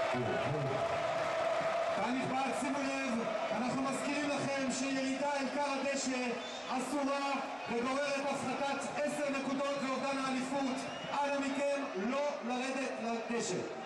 קהל נכבד, שימו לב, אנחנו מזכירים לכם שירידה אל קר הדשא אסורה וגוררת הפחתת 10 נקודות ואובדן האליפות. אנא מכם לא לרדת לדשא.